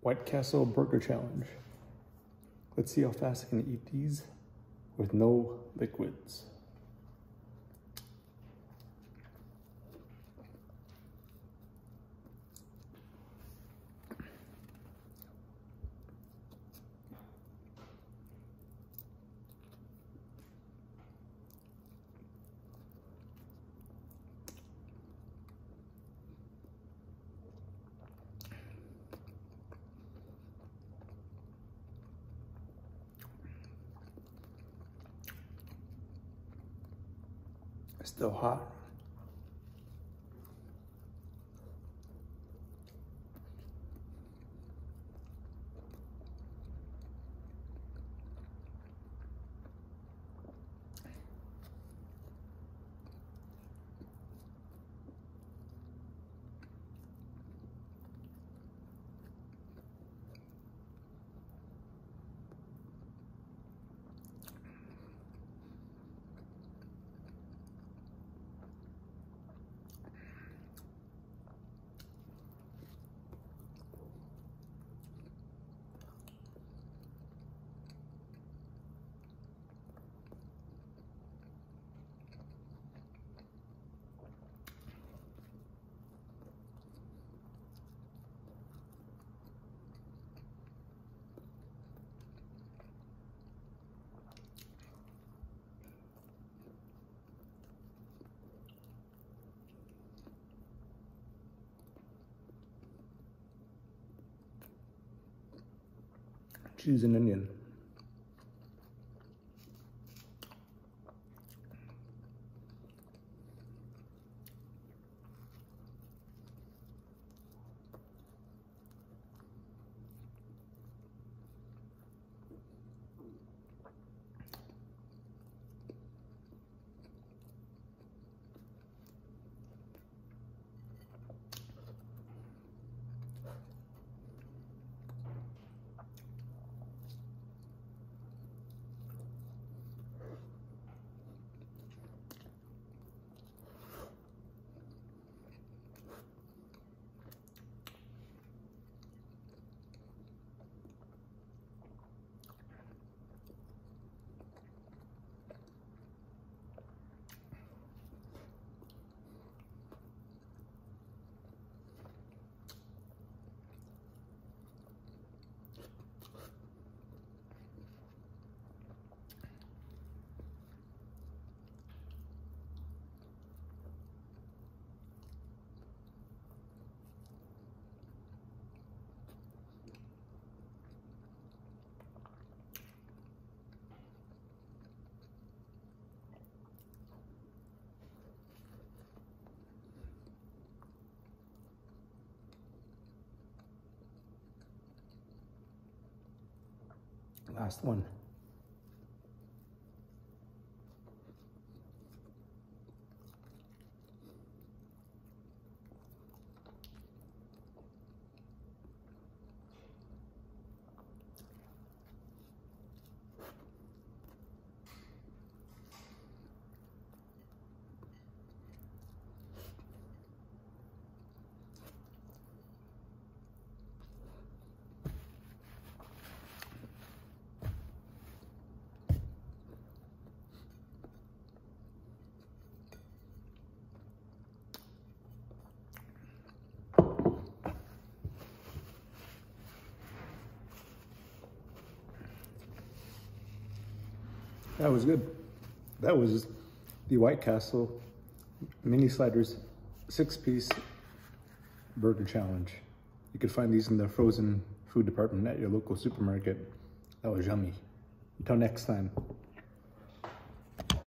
White Castle Burger Challenge. Let's see how fast I can eat these with no liquids. Still hot. Cheese and onion. Last one. That was good. That was the White Castle Mini Sliders 6-piece burger challenge. You could find these in the frozen food department at your local supermarket. That was yummy. Until next time.